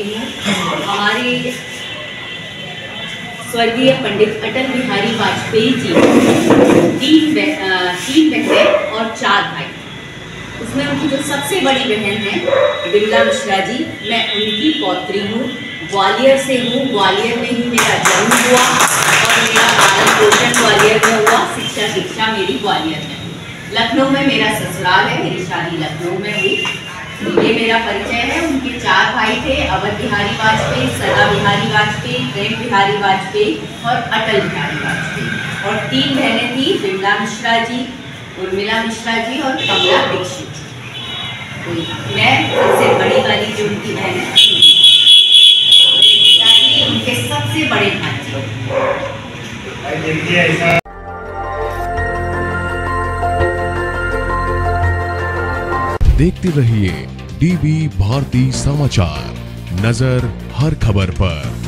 रही हूँ। हमारे स्वर्गीय पंडित अटल बिहारी वाजपेयी जी 3 बहनें और 4 भाई। उसमें उनकी जो सबसे बड़ी बहन है विमला मिश्रा जी, मैं उनकी पौत्री हूँ। ग्वालियर से हूँ। ग्वालियर में ही मेरा जन्म हुआ और मेरा पालन पोषण ग्वालियर में हुआ। शिक्षा दीक्षा मेरी ग्वालियर में। लखनऊ में मेरा ससुराल है, मेरी शादी लखनऊ में हुई। ये मेरा परिचय है। उनके 4 भाई थे, अवध बिहारी वाजपेयी, सदा बिहारी वाजपेयी, प्रेम बिहारी वाजपेयी और अटल बिहारी वाजपेयी। और 3 बहनें थी, विमला मिश्रा जी, उर्मिला मिश्रा जी और कमला दीक्षित। तो मैं सबसे बड़ी वाली जो उनकी बहन है, उनके सबसे बड़े भाई। देखते रहिए डीबी भारती समाचार, नजर हर खबर पर।